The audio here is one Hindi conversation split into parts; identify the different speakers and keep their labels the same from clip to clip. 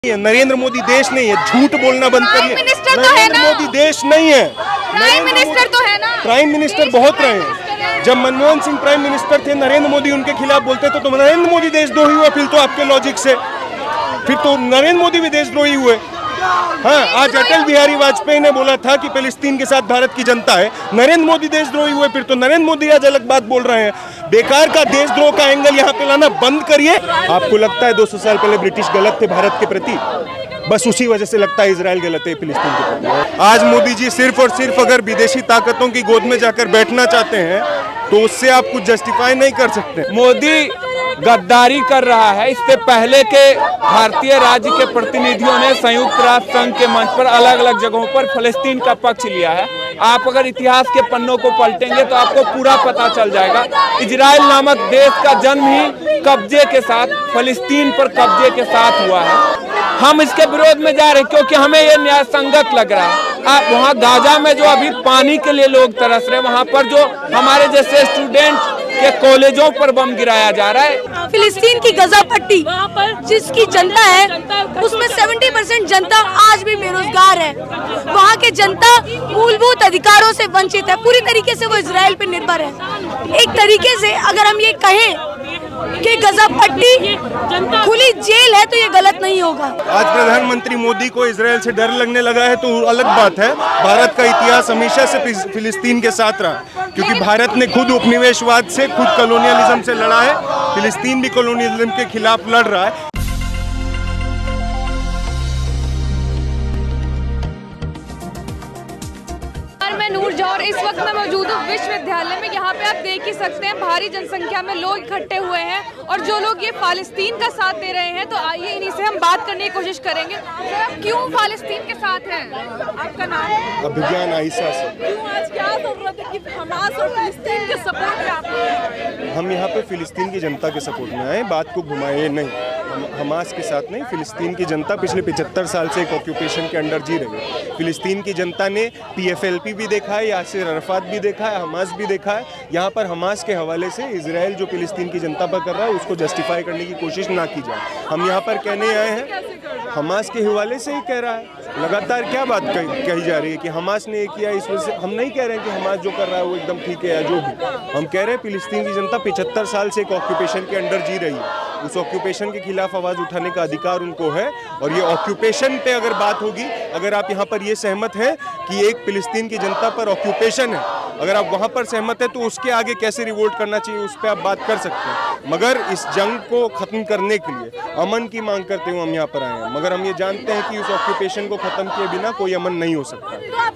Speaker 1: नरेंद्र मोदी देश नहीं है, झूठ बोलना बंद करिए। नरेंद्र मोदी देश नहीं है,
Speaker 2: प्राइम मिनिस्टर तो है ना।
Speaker 1: प्राइम मिनिस्टर बहुत रहे हैं। जब मनमोहन सिंह प्राइम मिनिस्टर थे, नरेंद्र मोदी उनके खिलाफ बोलते तो नरेंद्र मोदी देशद्रोही हुए। फिर तो आपके लॉजिक से फिर तो नरेंद्र मोदी भी देशद्रोही हुए। हाँ, आज अटल बिहारी वाजपेयी ने बोला था कि फिलिस्तीन के साथ भारत की जनता है, नरेंद्र मोदी देशद्रोही हुए। फिर तो नरेंद्र मोदी आज अलग बात बोल रहे हैं। बेकार का देशद्रोह का एंगल यहाँ पे लाना बंद करिए। आपको लगता है 200 साल पहले ब्रिटिश गलत थे भारत के प्रति, बस उसी वजह से लगता है इजराइल गलत है फिलिस्तीन के प्रति। आज मोदी जी सिर्फ और सिर्फ अगर विदेशी ताकतों की गोद में जाकर बैठना चाहते हैं तो उससे आप कुछ जस्टिफाई नहीं कर सकते।
Speaker 3: मोदी गद्दारी कर रहा है। इससे पहले के भारतीय राज्य के प्रतिनिधियों ने संयुक्त राष्ट्र संघ के मंच पर अलग अलग जगहों पर फिलिस्तीन का पक्ष लिया है। आप अगर इतिहास के पन्नों को पलटेंगे तो आपको पूरा पता चल जाएगा। इजराइल नामक देश का जन्म ही कब्जे के साथ, फिलिस्तीन पर कब्जे के साथ हुआ है। हम इसके विरोध में जा रहे हैं क्योंकि हमें ये न्याय संगत लग रहा है। आप वहाँ गाजा में जो अभी पानी के लिए लोग तरस रहे हैं, वहाँ पर जो हमारे जैसे स्टूडेंट के कॉलेजों पर बम गिराया जा रहा है।
Speaker 2: फिलिस्तीन की गजा पट्टी जिसकी जनता है उसमें 70% जनता आज भी बेरोजगार है। वहाँ के जनता मूलभूत अधिकारों से वंचित है। पूरी तरीके से वो इजराइल पर निर्भर है। एक तरीके से अगर हम ये कहें कि गजा पट्टी खुली जेल है तो ये गलत नहीं होगा।
Speaker 1: आज प्रधानमंत्री मोदी को इजराइल से डर लगने लगा है तो अलग बात है। भारत का इतिहास हमेशा से फिलिस्तीन के साथ रहा, क्योंकि भारत ने खुद उपनिवेशवाद से, खुद कॉलोनियलिज्म से लड़ा है। फिलिस्तीन भी कॉलोनियलिज्म के खिलाफ लड़ रहा है।
Speaker 4: मैं नूर जौहर इस वक्त मैं मौजूद हूँ विश्वविद्यालय में। यहाँ पे आप देख ही सकते हैं भारी जनसंख्या में लोग इकट्ठे हुए हैं और जो लोग ये फालिस्तीन का साथ दे रहे हैं, तो आइए इन्हीं से हम बात करने की कोशिश करेंगे। तो आप क्यों फालिस्तीन के साथ हैं? आपका नाम?
Speaker 1: अभिज्ञान आयशा से।
Speaker 4: क्यों आज क्या जरूरत है कि हमास और फिलिस्तीन के सपोर्ट में आप हैं?
Speaker 1: हम यहाँ पे फिलिस्तीन की जनता के सपोर्ट में आए, बात को घुमाए नहीं। हमास के साथ नहीं, फिलिस्तीन की जनता पिछले 75 साल से एक ऑक्यूपेशन के अंडर जी रही है। फिलिस्तीन की जनता ने PFLP भी देखा है, यासिर अराफात भी देखा है, हमास भी देखा है। यहाँ पर हमास के हवाले से इजराइल जो फिलिस्तीन की जनता पर कर रहा है उसको जस्टिफाई करने की कोशिश ना की जाए। हम यहाँ पर कहने आए हैं, हमास के हवाले से ही कह रहा है। लगातार क्या बात कही जा रही है कि हमास ने ये किया, इस वजह से हम नहीं कह रहे हैं कि हमास जो कर रहा है वो एकदम ठीक है या जो भी। हम कह रहे हैं फिलिस्तीन की जनता 75 साल से एक ऑक्यूपेशन के अंडर जी रही है। उस ऑक्यूपेशन के खिलाफ आवाज़ उठाने का अधिकार उनको है। और ये ऑक्यूपेशन पे अगर बात होगी, अगर आप यहाँ पर ये सहमत हैं कि एक फिलिस्तीन की जनता पर ऑक्यूपेशन है, अगर आप वहाँ पर सहमत हैं तो उसके आगे कैसे रिवोल्ट करना चाहिए उस पर आप बात कर सकते हैं। मगर इस जंग को ख़त्म करने के लिए अमन की मांग करते हुए हम यहाँ पर आए हैं। मगर हम ये जानते हैं कि उस ऑक्यूपेशन को ख़त्म किए बिना कोई अमन नहीं हो सकता।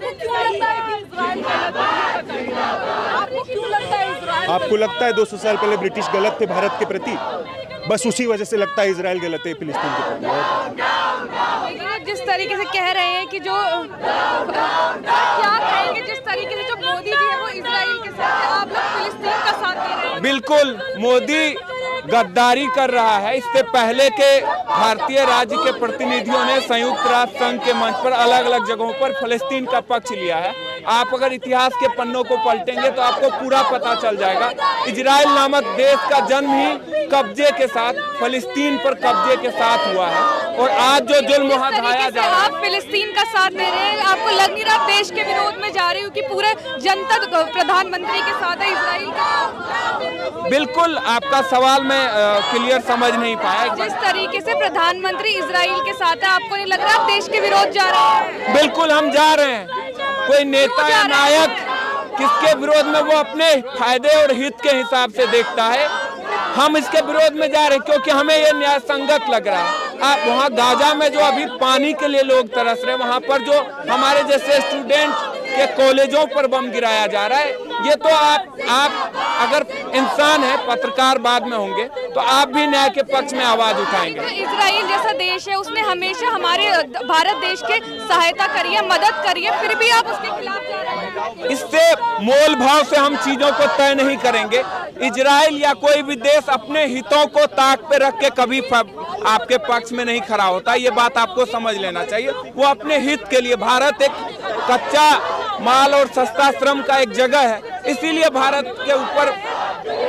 Speaker 1: आपको लगता है 200 साल पहले ब्रिटिश गलत थे भारत के प्रति, बस उसी वजह से लगता है इजराइल गलत है फिलिस्तीन के प्रति।
Speaker 4: जिस तरीके से कह रहे हैं कि जो क्या कहेंगे, जिस तरीके से जो मोदी जी है वो इजराइल के साथ है, आप लोग फिलिस्तीन का साथ दे रहे हैं।
Speaker 3: बिल्कुल, मोदी गद्दारी कर रहा है। इससे पहले के भारतीय राज्य के प्रतिनिधियों ने संयुक्त राष्ट्र संघ के मंच पर अलग अलग जगहों पर फिलिस्तीन का पक्ष लिया है। आप अगर इतिहास के पन्नों को पलटेंगे तो आपको पूरा पता चल जाएगा। इजराइल नामक देश का जन्म ही कब्जे के साथ, फिलिस्तीन पर कब्जे के साथ हुआ है। और आज जो जुल्म वहाँ ढाया जा रहा है,
Speaker 4: आप फिलिस्तीन का साथ दे रहे हैं, आपको लग नहीं रहा देश के विरोध में जा रही हो कि पूरे जनता प्रधानमंत्री के साथ है, इजराइल का?
Speaker 3: बिल्कुल, आपका सवाल मैं क्लियर समझ नहीं पाया।
Speaker 4: जिस तरीके से प्रधानमंत्री इजराइल के साथ है, आपको नहीं लग रहा आप देश के विरोध जा रहे हैं?
Speaker 3: बिल्कुल हम जा रहे हैं। कोई नेता या नायक किसके विरोध में, वो अपने फायदे और हित के हिसाब से देखता है। हम इसके विरोध में जा रहे हैं क्योंकि हमें ये न्याय संगत लग रहा है। आप वहाँ गाजा में जो अभी पानी के लिए लोग तरस रहे हैं, वहाँ पर जो हमारे जैसे स्टूडेंट के कॉलेजों पर बम गिराया जा रहा है, ये तो आप अगर इंसान है, पत्रकार बाद में होंगे, तो आप भी न्याय के पक्ष में आवाज उठाएंगे।
Speaker 4: तो इजराइल जैसा देश है, उसने हमेशा हमारे भारत देश के सहायता करी है, मदद करी है, फिर भी आप उसके खिलाफ जा रहे हैं।
Speaker 3: इससे मोल भाव से हम चीजों को तय नहीं करेंगे। इजराइल या कोई भी देश अपने हितों को ताक पे रख के कभी आपके पक्ष में नहीं खड़ा होता। ये बात आपको समझ लेना चाहिए। वो अपने हित के लिए, भारत एक कच्चा माल और सस्ता श्रम का एक जगह है, इसीलिए भारत के ऊपर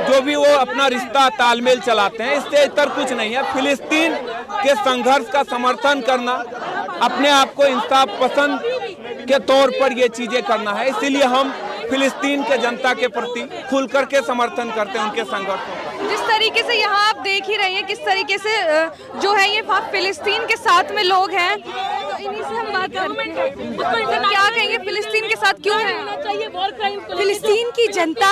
Speaker 3: जो भी वो अपना रिश्ता तालमेल चलाते हैं, इससे इतर कुछ नहीं है। फिलिस्तीन के संघर्ष का समर्थन करना, अपने आप को इंसाफ पसंद के तौर पर ये चीजें करना है। इसीलिए हम फिलिस्तीन के जनता के प्रति खुल करके समर्थन करते हैं उनके संघर्षों।
Speaker 4: जिस तरीके से यहाँ आप देख ही रहे हैं किस तरीके से जो है ये फिलिस्तीन के साथ में लोग हैं, तो इन्हीं से हम बात करते हैं। क्या कहेंगे फिलिस्तीन के साथ क्यों है?
Speaker 2: फिलिस्तीन की जनता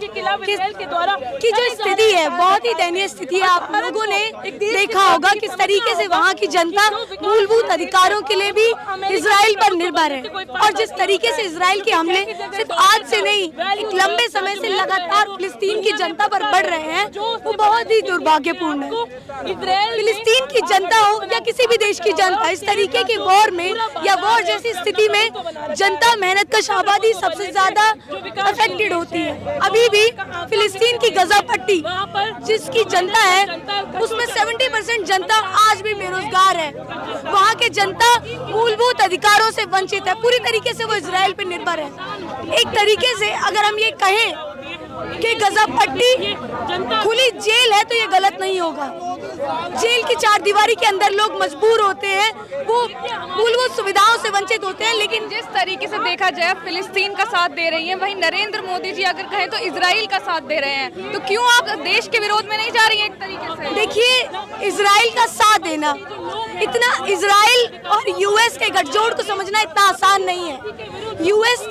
Speaker 2: की जो स्थिति है बहुत ही दयनीय स्थिति है। आप लोगों ने देखा होगा किस तरीके से वहाँ की जनता मूलभूत अधिकारों के लिए भी इजराइल पर निर्भर है, और जिस तरीके से इजराइल के हमले सिर्फ आज से नहीं एक लंबे समय से लगातार फिलिस्तीन की जनता पर बढ़ रहे हैं, वो बहुत ही दुर्भाग्यपूर्ण है। फिलिस्तीन की जनता हो या किसी भी देश की जनता, इस तरीके के वॉर में या वॉर जैसी स्थिति में जनता मेहनत कश आबादी सबसे ज्यादा अफेक्टेड होती है। अभी भी फिलिस्तीन की गजा पट्टी जिसकी जनता है उसमें 70% जनता आज भी बेरोजगार है। वहाँ के जनता मूलभूत अधिकारों से वंचित है, पूरी तरीके से वो इजराइल पर निर्भर है। एक तरीके से अगर हम ये कहें कि गजा पट्टी खुली जेल है तो ये गलत नहीं होगा। जेल की चार दीवारी के अंदर लोग मजबूर होते हैं, वो मूलभूत सुविधाओं से वंचित होते हैं। लेकिन
Speaker 4: जिस तरीके से देखा जाए फिलिस्तीन का साथ दे रही हैं, वहीं नरेंद्र मोदी जी अगर कहें तो इजराइल का साथ दे रहे हैं, तो क्यों आप देश के विरोध में नहीं जा रही हैं? एक तरीके से
Speaker 2: देखिए, इजराइल का साथ देना इतना, इजराइल और यूएस के गठजोड़ को समझना इतना आसान नहीं है। यूएस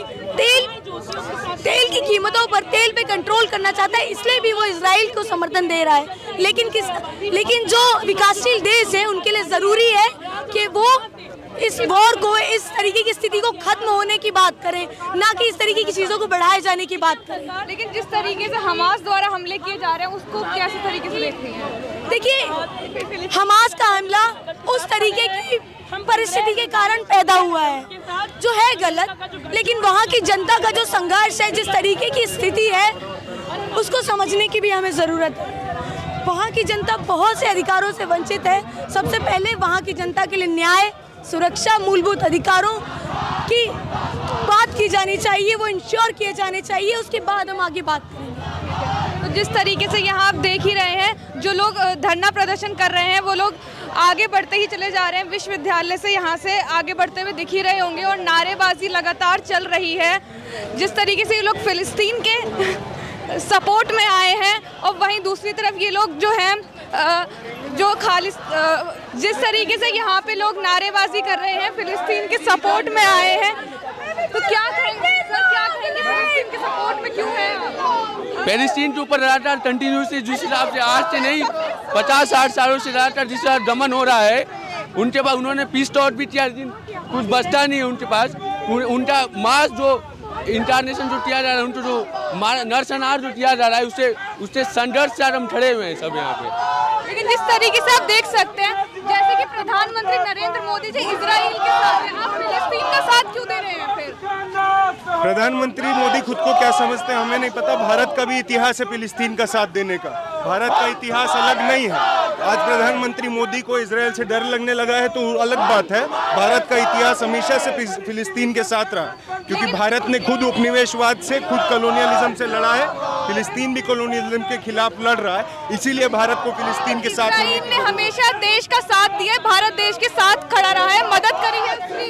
Speaker 2: तेल की कीमतों पर, तेल पे कंट्रोल करना चाहता है, इसलिए भी वो इजराइल को समर्थन दे रहा है। लेकिन जो विकासशील देश है उनके लिए जरूरी है कि वो इस वॉर को, इस तरीके की स्थिति को खत्म होने की बात करें, ना कि इस तरीके की चीजों को बढ़ाए जाने की बात करें।
Speaker 4: लेकिन जिस तरीके से हमास द्वारा हमले किए जा रहे हैं उसको कैसे तरीके से देखते हैं?
Speaker 2: देखिए, हमास का हमला उस तरीके की परिस्थिति के कारण पैदा हुआ है जो है गलत, लेकिन वहाँ की जनता का जो संघर्ष है, जिस तरीके की स्थिति है, उसको समझने की भी हमें जरूरत है। वहाँ की जनता बहुत से अधिकारों से वंचित है। सबसे पहले वहाँ की जनता के लिए न्याय, सुरक्षा, मूलभूत अधिकारों की बात की जानी चाहिए, वो इंश्योर किए जाने चाहिए, उसके बाद हम आगे बात करेंगे।
Speaker 4: तो जिस तरीके से यहाँ आप देख ही रहे हैं, जो लोग धरना प्रदर्शन कर रहे हैं वो लोग आगे बढ़ते ही चले जा रहे हैं। विश्वविद्यालय से यहाँ से आगे बढ़ते हुए दिख ही रहे होंगे और नारेबाजी लगातार चल रही है। जिस तरीके से ये लोग फिलिस्तीन के सपोर्ट में आए हैं, और वहीं दूसरी तरफ ये लोग जो हैं जिस तरीके से यहाँ पे लोग नारेबाजी कर रहे हैं, फिलिस्तीन के सपोर्ट में आए हैं, तो क्या कहेंगे सर, क्या कहेंगे फिलिस्तीन के सपोर्ट में क्यों है?
Speaker 5: फिलिस्तीन के ऊपर लगातार कंटिन्यूसली जिस हिसाब से आज से नहीं 50-60 सालों से लगातार जिस तरह दमन हो रहा है, उनके बाद उन्होंने पीस टॉक भी किया, कुछ बचता नहीं है उनके पास। उनका मास जो इंटरनेशनल जो किया जा रहा है, उनको जो नरसंहार जो किया जा रहा है, उससे संघर्ष से हम खड़े हुए हैं सब यहाँ पे।
Speaker 4: लेकिन जिस तरीके से आप देख सकते हैं, जैसे कि प्रधानमंत्री नरेंद्र मोदी जी इजराइल के साथ हैं, आप फिलिस्तीन का साथ क्यों दे रहे हैं? फिर
Speaker 1: प्रधानमंत्री मोदी खुद को क्या समझते हैं हमें नहीं पता। भारत का भी इतिहास है फिलिस्तीन का साथ देने का, भारत का इतिहास अलग नहीं है। आज प्रधानमंत्री मोदी को इजराइल से डर लगने लगा है तो अलग बात है। भारत का इतिहास हमेशा से फिलिस्तीन के साथ रहा, क्योंकि भारत ने खुद उपनिवेशवाद से, खुद कॉलोनियलिज्म से लड़ा है। फिलिस्तीन भी कॉलोनियलिज्म के खिलाफ लड़ रहा है, इसीलिए भारत को फिलिस्तीन के साथ
Speaker 4: इजराइल ने हमेशा देश का साथ दिया है, भारत देश के साथ खड़ा रहा है, मदद करी है।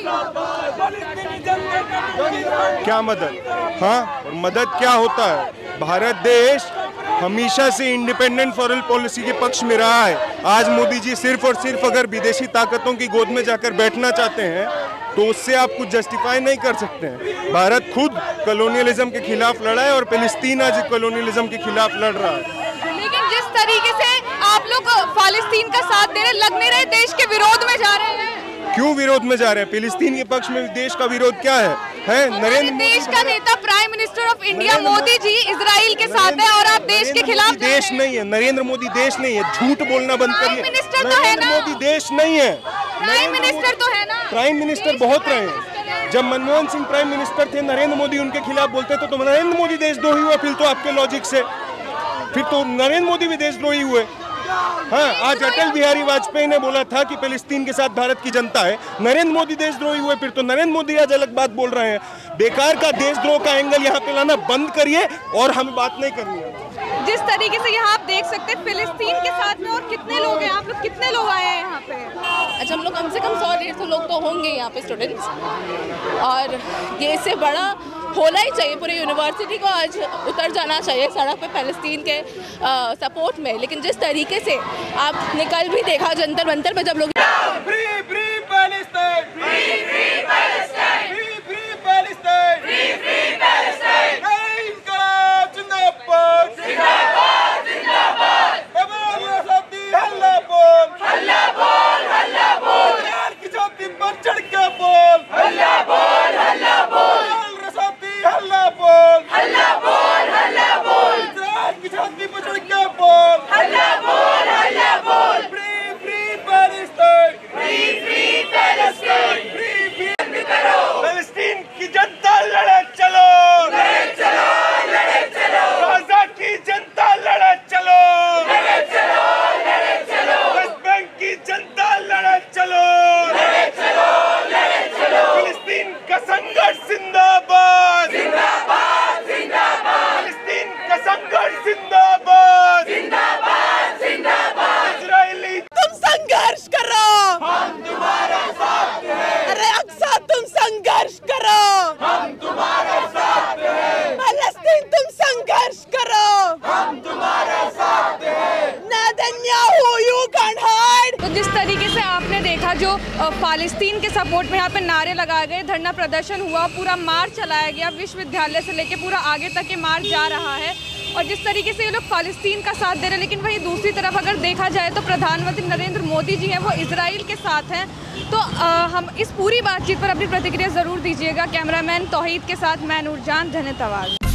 Speaker 1: क्या मदद? हाँ, और मदद क्या होता है? भारत देश हमेशा से इंडिपेंडेंट फॉरेन पॉलिसी के पक्ष में रहा है। आज मोदी जी सिर्फ और सिर्फ अगर विदेशी ताकतों की गोद में जाकर बैठना चाहते हैं तो उससे आप कुछ जस्टिफाई नहीं कर सकते हैं। भारत खुद कॉलोनियलिज्म के खिलाफ लड़ा है और फिलिस्तीन आज कॉलोनियलिज्म के खिलाफ लड़ रहा है।
Speaker 4: लेकिन जिस तरीके से आप लोग फिलिस्तीन का साथ दे रहे, लग नहीं रहे देश के विरोध में जा रहे हैं।
Speaker 1: क्यों विरोध में जा रहे हैं? फिलिस्तीन के पक्ष में देश का विरोध क्या है? नरेंद्र
Speaker 4: देश का नेता prime minister of India Modi ji Israel के साथ है और आप देश के खिलाफ।
Speaker 1: देश नहीं है, नरेंद्र मोदी देश नहीं है, झूठ बोलना बंद करिए।
Speaker 4: प्राइम मिनिस्टर तो है ना?
Speaker 1: मोदी देश नहीं है,
Speaker 4: प्राइम मिनिस्टर तो है ना?
Speaker 1: प्राइम मिनिस्टर बहुत रहे हैं। जब मनमोहन सिंह प्राइम मिनिस्टर थे, नरेंद्र मोदी उनके खिलाफ बोलते थे तो नरेंद्र मोदी देशद्रोही हुए। फिर तो आपके लॉजिक से फिर तो नरेंद्र मोदी भी देशद्रोही हुए। हाँ, आज अटल बिहारी वाजपेयी ने बोला था कि फिलिस्तीन के साथ भारत की जनता है, नरेंद्र मोदी देशद्रोही हुए। फिर तो नरेंद्र मोदी आज अलग बात बोल रहे हैं। बेकार का देशद्रोह का एंगल यहाँ पे लाना बंद करिए और हमें बात नहीं करनी है।
Speaker 4: जिस तरीके से यहाँ आप देख सकते हैं फिलिस्तीन के साथ में, और कितने लोग हैं, आप लोग कितने लोग आए हैं यहाँ पे?
Speaker 6: अच्छा, हम लोग कम से कम 100-150 लोग तो होंगे यहाँ पे स्टूडेंट्स, और ये इससे बड़ा होना ही चाहिए। पूरी यूनिवर्सिटी को आज उतर जाना चाहिए सड़क पे फ़लस्तीन के सपोर्ट में। लेकिन जिस तरीके से आपने कल भी देखा जंतर मंतर पे जब लोग
Speaker 4: जो फ़लस्तीन के सपोर्ट में यहाँ पे नारे लगाए गए, धरना प्रदर्शन हुआ, पूरा मार्च चलाया गया, विश्वविद्यालय से लेके पूरा आगे तक ये मार्च जा रहा है। और जिस तरीके से ये लोग फ़लस्तीन का साथ दे रहे हैं, लेकिन वहीं दूसरी तरफ अगर देखा जाए तो प्रधानमंत्री नरेंद्र मोदी जी हैं वो इजराइल के साथ हैं। तो हम इस पूरी बातचीत पर अपनी प्रतिक्रिया ज़रूर दीजिएगा। कैमरामैन तौहीद के साथ मैं नूरजान, धन्यवाद।